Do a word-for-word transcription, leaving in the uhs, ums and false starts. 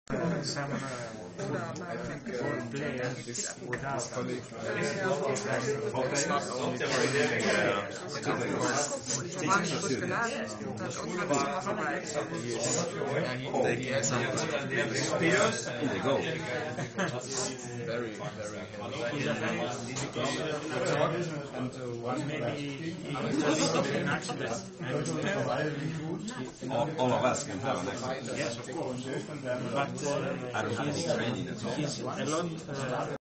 uh, some uh, four, I think four players without They get some in the goal. Very, very he's afraid because uh, and uh, maybe he was in an accident. All, all of us can have an accident. Yes, of course. But uh, I don't have any training at all. he's a lot. Uh,